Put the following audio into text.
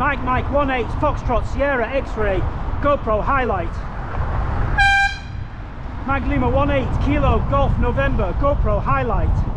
Mike 18 Foxtrot Sierra X-ray GoPro highlight. Mag Lima 18 Kilo Golf November GoPro highlight.